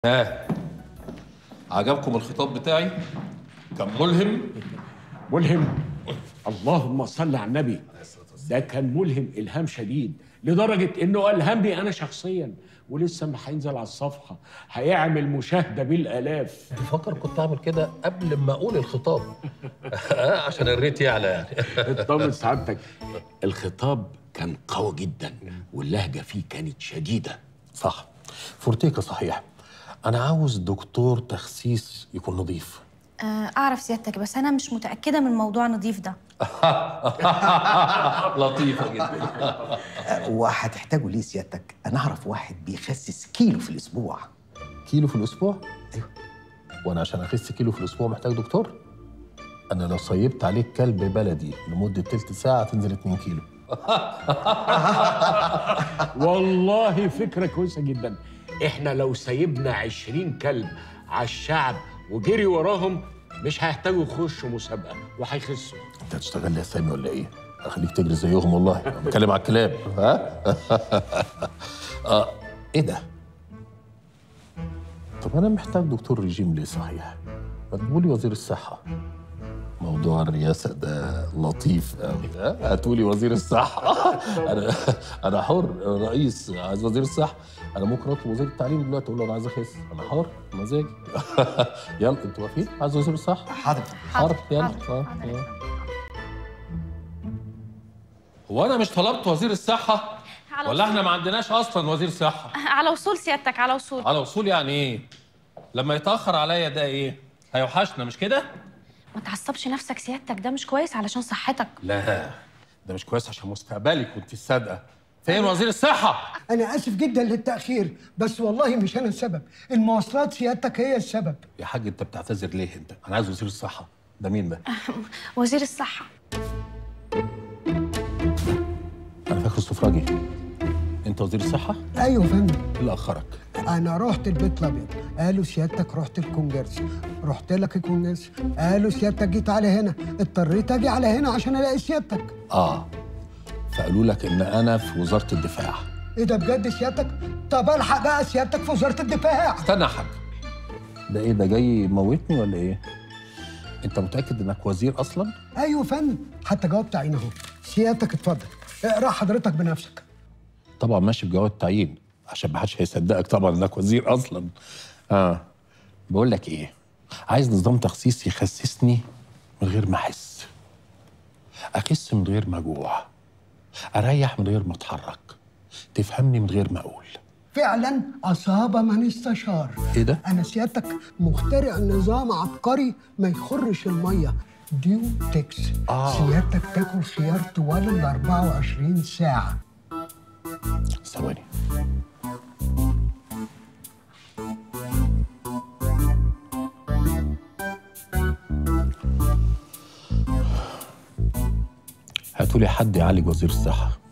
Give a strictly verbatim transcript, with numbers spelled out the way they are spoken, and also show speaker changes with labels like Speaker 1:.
Speaker 1: ها، عجبكم الخطاب بتاعي؟ كان ملهم؟
Speaker 2: ملهم؟ اللهم صل على النبي. ده كان ملهم إلهام شديد لدرجة إنه ألهمني أنا شخصيا، ولسه ما هينزل على الصفحة هيعمل مشاهدة بالآلاف.
Speaker 3: بفكر كنت أعمل كده قبل ما أقول الخطاب عشان الريت يعلى يعني.
Speaker 2: اطمن سعادتك، الخطاب كان قوي جدا واللهجة فيه كانت شديدة.
Speaker 3: صح، فورتيكا صحيح. أنا عاوز دكتور تخسيس يكون نظيف.
Speaker 4: أعرف سيادتك، بس أنا مش متأكدة من موضوع نظيف ده.
Speaker 1: لطيفة جدا.
Speaker 5: وهتحتاجوا ليه سيادتك؟ أنا أعرف واحد بيخسس كيلو في الأسبوع.
Speaker 3: كيلو في الأسبوع؟
Speaker 5: أيوه.
Speaker 3: وأنا عشان أخس كيلو في الأسبوع محتاج دكتور؟ أنا لو صيبت عليك كلب بلدي لمدة تلت ساعة تنزل اتنين كيلو.
Speaker 2: والله فكرة كويسة جدا. احنا لو سيبنا عشرين كلب على الشعب وجري وراهم مش هيحتاجوا يخشوا مسابقة وهيخسوا.
Speaker 3: أنت هتشتغل لي يا سامي ولا إيه؟ أخليك تجري زيهم والله. أنا بتكلم على الكلاب. ها؟ آه إيه ده؟ طب أنا محتاج دكتور رجيم ليه صحيح؟ ما تقولي وزير الصحة. موضوع الرئاسة ده لطيف قوي. هاتولي وزير الصحة. أنا أنا حر، رئيس عايز وزير الصحة. أنا ممكن أطلب وزير التعليم دلوقتي أقول له أنا عايز أخس، أنا حر مزاجي. يلا أنتوا واقفين؟ عايز وزير الصحة؟
Speaker 5: حاضر
Speaker 3: حر يلا.
Speaker 4: حاضر. حاضر.
Speaker 1: هو أنا مش طلبت وزير الصحة؟
Speaker 4: على
Speaker 1: ولا
Speaker 4: وصول.
Speaker 1: إحنا ما عندناش أصلاً وزير صحة؟
Speaker 4: على وصول سيادتك، على وصول.
Speaker 1: على وصول يعني إيه؟ لما يتأخر عليا ده إيه؟ هيوحشنا مش كده؟
Speaker 4: ما تعصبش نفسك سيادتك، ده مش كويس علشان صحتك.
Speaker 1: لا، ده مش كويس عشان مستقبلك وأنت الصادقة. فين وزير الصحة؟
Speaker 6: أنا آسف جدا للتأخير، بس والله مش أنا السبب، المواصلات سيادتك هي السبب.
Speaker 1: يا حاج أنت بتعتذر ليه أنت؟ أنا عايز وزير الصحة. ده مين ده؟
Speaker 4: وزير الصحة.
Speaker 3: أنا فاكر السفراجي. أنت وزير الصحة؟
Speaker 6: أيوة يا فندم.
Speaker 3: إيه اللي أخرك؟
Speaker 6: أنا رحت البيت الأبيض، قالوا سيادتك رحت الكونجرس، رحت لك الكونجرس، قالوا سيادتك جيت على هنا، اضطريت أجي على هنا عشان ألاقي سيادتك.
Speaker 3: آه فقالوا لك إن أنا في وزارة الدفاع.
Speaker 6: إيه ده بجد سيادتك؟ طب ألحق بقى سيادتك في وزارة الدفاع.
Speaker 1: استنى يا حاج.
Speaker 3: ده إيه ده جاي يموتني ولا إيه؟ أنت متأكد إنك وزير أصلاً؟
Speaker 6: أيوة يا فندم، حتى جواب تعيين أهو. سيادتك اتفضل، اقرأ حضرتك بنفسك.
Speaker 3: طبعا ماشي بجواب التعيين عشان ما حدش هيصدقك طبعا انك وزير اصلا. اه بقول لك ايه، عايز نظام تخسيس يخسسني من غير ما احس، اخس من غير ما اجوع، اريح من غير ما اتحرك، تفهمني من غير ما اقول.
Speaker 6: فعلا أصاب من استشار.
Speaker 3: ايه ده؟
Speaker 6: أنا سيادتك مخترع نظام عبقري ما يخرش المية، ديو تكس.
Speaker 3: آه.
Speaker 6: سيادتك تاكل خيار طوال ال أربعة وعشرين ساعة.
Speaker 3: ثواني. هاتولي حد يعالج وزير الصحة.